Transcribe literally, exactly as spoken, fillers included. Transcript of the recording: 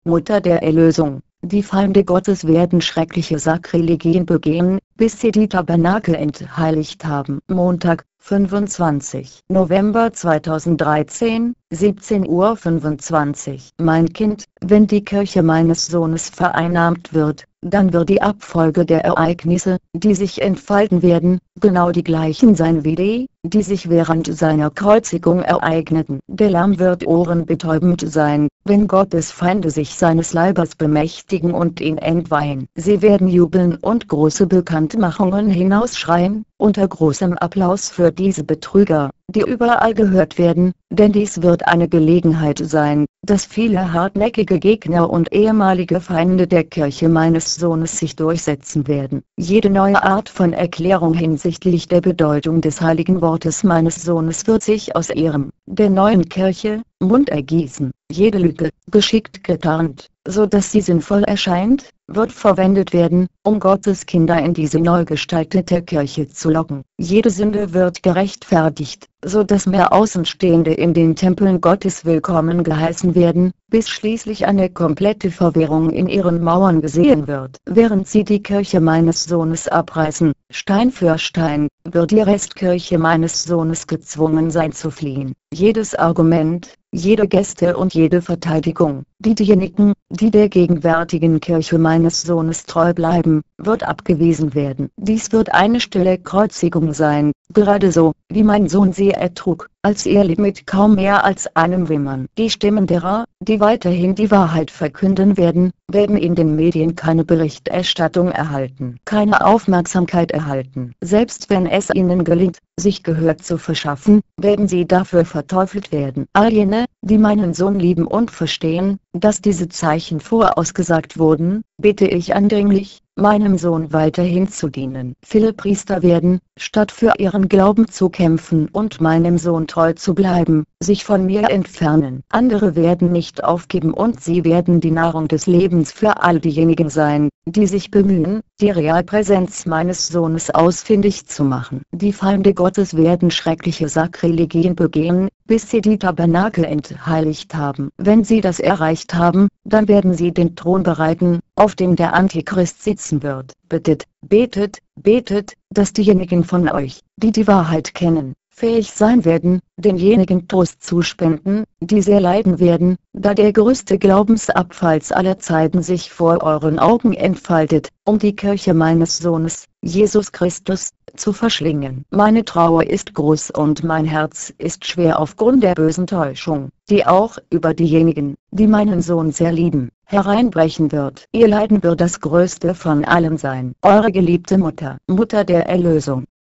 Mutter der Erlösung. Die Feinde Gottes werden schreckliche Sakrilegien begehen, bis sie die Tabernakel entheiligt haben. Montag, fünfundzwanzigster November zweitausenddreizehn, siebzehn Uhr fünfundzwanzig. Mein Kind, wenn die Kirche meines Sohnes vereinnahmt wird, dann wird die Abfolge der Ereignisse, die sich entfalten werden, genau die gleichen sein wie die, die sich während seiner Kreuzigung ereigneten. Der Lärm wird ohrenbetäubend sein, wenn Gottes Feinde sich seines Leibes bemächtigen und ihn entweihen. Sie werden jubeln und große Bekanntmachungen hinausschreien, unter großem Applaus für diese Betrüger, die überall gehört werden, denn dies wird eine Gelegenheit sein, dass viele hartnäckige Gegner und ehemalige Feinde der Kirche meines Sohnes sich durchsetzen werden. Jede neue Art von Erklärung hinsichtlich der Bedeutung des heiligen Wortes meines Sohnes wird sich aus ihrem, der neuen Kirche, Mund ergießen. Jede Lüge, geschickt getarnt, so dass sie sinnvoll erscheint, wird verwendet werden, um Gottes Kinder in diese neu gestaltete Kirche zu locken. Jede Sünde wird gerechtfertigt, so dass mehr Außenstehende in den Tempeln Gottes willkommen geheißen werden, bis schließlich eine komplette Verwirrung in ihren Mauern gesehen wird. Während sie die Kirche meines Sohnes abreißen, Stein für Stein, wird die Restkirche meines Sohnes gezwungen sein zu fliehen. Jedes Argument, jede Geste und jede Verteidigung, die diejenigen, die der gegenwärtigen Kirche meines Sohnes treu bleiben, wird abgewiesen werden. Dies wird eine stille Kreuzigung sein, gerade so, wie mein Sohn sie ertrug, als er litt mit kaum mehr als einem Wimmern. Die Stimmen derer, die weiterhin die Wahrheit verkünden werden, werden in den Medien keine Berichterstattung erhalten, keine Aufmerksamkeit erhalten. Selbst wenn es ihnen gelingt, sich Gehör zu verschaffen, werden sie dafür verteufelt werden. All jene, die meinen Sohn lieben und verstehen, dass diese Zeichen vorausgesagt wurden, bitte ich eindringlich, meinem Sohn weiterhin zu dienen. Viele Priester werden, statt für ihren Glauben zu kämpfen und meinem Sohn treu zu bleiben, sich von mir entfernen. Andere werden nicht aufgeben und sie werden die Nahrung des Lebens für all diejenigen sein, die sich bemühen, die Realpräsenz meines Sohnes ausfindig zu machen. Die Feinde Gottes werden schreckliche Sakrilegien begehen, bis sie die Tabernakel entheiligt haben. Wenn sie das erreicht haben, dann werden sie den Thron bereiten, auf dem der Antichrist sitzen wird. Bittet, betet, betet, dass diejenigen von euch, die die Wahrheit kennen, fähig sein werden, denjenigen Trost zu spenden, die sehr leiden werden, da der größte Glaubensabfall aller Zeiten sich vor euren Augen entfaltet, um die Kirche meines Sohnes, Jesus Christus, zu verschlingen. Meine Trauer ist groß und mein Herz ist schwer aufgrund der bösen Täuschung, die auch über diejenigen, die meinen Sohn sehr lieben, hereinbrechen wird. Ihr Leiden wird das größte von allen sein. Eure geliebte Mutter, Mutter der Erlösung.